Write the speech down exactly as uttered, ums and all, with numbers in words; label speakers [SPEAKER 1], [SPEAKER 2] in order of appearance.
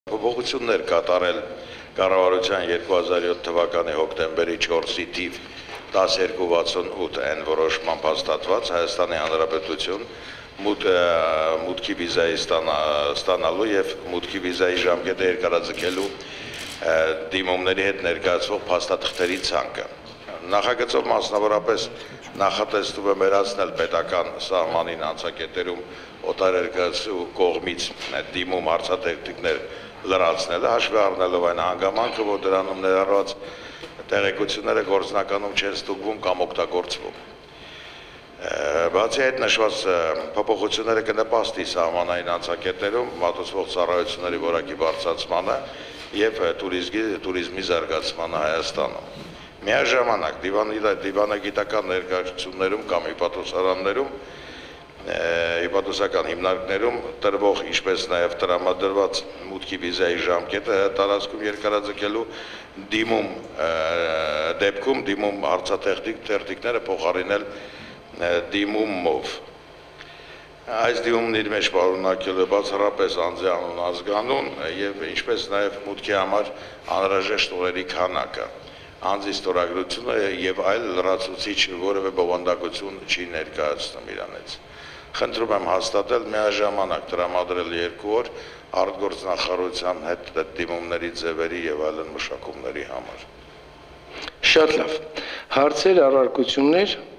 [SPEAKER 1] Փոփոխություններ կատարել կառավարության երկու հազար յոթ թվականի հոկտեմբերի չորսի թիվ տասնյոթ վաթսունութ N որոշմամբ հաստատված Հայաստանի Հանրապետություն մուտքի վիզայի ստանալու եւ մուտքի վիզայի ժամկետը երկարաձգելու դիմումների հետ ներկայացվող փաստաթղթերի ցանկը։ Նախագծով մասնավորապես նախատեսվում է վերացնել պետական սահմանին անցակետերում օտարերկրացու կողմից դիմում հարցաթերթիկներ լրացնելը, հաշվի առնելով այն հանգամանքը, որ դրանում ներառված տեղեկությունները գործնականում չեն ստուգվում կամ օգտագործվում։ Բացի այդ նշված փոփոխությունները կնպաստի սահմանային անցակետերում մատուցվող ծառայությունների որակի բարձրացմանը եւ туриզմի զարգացմանը Հայաստանում։ Միաժամանակ դիվանագիտական ներկայացումներում կամ հիպատոսարաններում հիպատոսական հիմնարկներում տրվող, ինչպես նաև տրամադրված մուտքի վիզայի ժամկետը տարածքում երկարաձգելու դիմում դեպքում դիմում հարցաթերթիկները փոխարինել դիմումով։ Այս դիմումն իր մեջ պարունակելու է բացառապես անձի անուն, ազգանուն եւ ինչպես նաև մուտքի համար անհրաժեշտ օրերի քանակը, անձի ստորագրությունը եւ այլ լրացուցիչ որևէ բովանդակություն չի ներկայացնում իրանից։ Խնդրում եմ հաստատել միաժամանակ տրամադրել երկու օր արտգործնախարարության հետ դիմումների ձևերի եւ այլն մշակումների համար։
[SPEAKER 2] Շատ լավ։ Հարցեր, առարկություններ